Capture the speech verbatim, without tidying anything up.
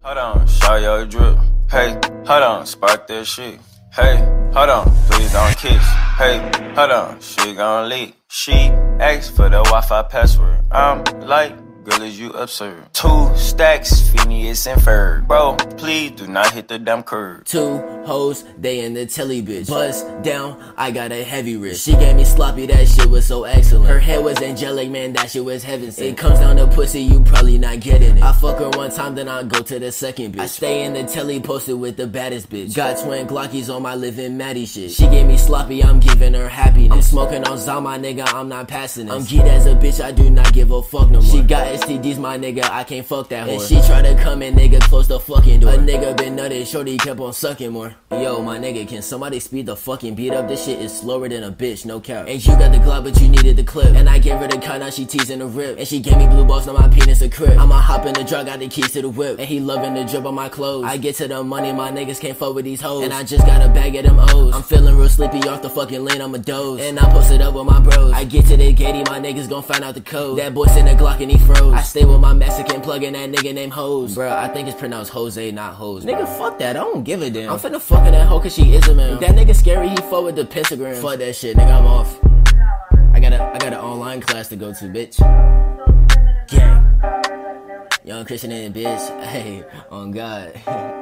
Hold on, show your drip. Hey, hold on, spark that shit. Hey, hold on, please don't kiss. Hey, hold on, she gon' leak. She asked for the Wi-Fi password. I'm like, girl, is you absurd? Two stacks, Phineas and Ferb. Bro, please do not hit the damn curb. Two hoes, they in the telly bitch. Buzz down, I got a heavy wrist. She gave me sloppy, that shit was so excellent. Her hair was angelic, man, that shit was heaven sent. It comes down to pussy, you probably not getting it. I fuck her one time, then I go to the second bitch. I stay in the telly posted with the baddest bitch. Got twin Glockies on my living Maddie shit. She gave me sloppy, I'm giving her happiness. I'm smoking on Zal, my nigga, I'm not passing this. I'm geeked as a bitch, I do not give a fuck no more. She got S T Ds, my nigga, I can't fuck that whore. And she try to come in, nigga, close the fucking door. A nigga been nutted, shorty kept on sucking more. Yo, my nigga, can somebody speed the fucking beat up? This shit is slower than a bitch, no cap. And you got the Glock, but you needed the clip. And I gave her the cut, now she teasing the rip. And she gave me blue balls, now my penis a crib. I'ma hop in the drug, got the keys to the whip. And he loving the drip on my clothes. I get to the money, my niggas can't fuck with these hoes. And I just got a bag of them O's. I'm feeling real sleepy off the fucking lane, I'm a doze. And I posted up with my bros. I get to the gatey, my niggas gon' find out the code. That boy sent a Glock and he froze. I stay with my Mexican plug and that nigga named Hose. Bruh, I think it's pronounced Jose, not Hose. Nigga, fuck that, I don't give a damn. I'm finna fuck with that hoe cause she is a man. If that nigga scary, he fuck with the pentagram. Fuck that shit, nigga, I'm off. I got a, I got an online class to go to, bitch. Gang. Young Christian in bitch. Hey, on God.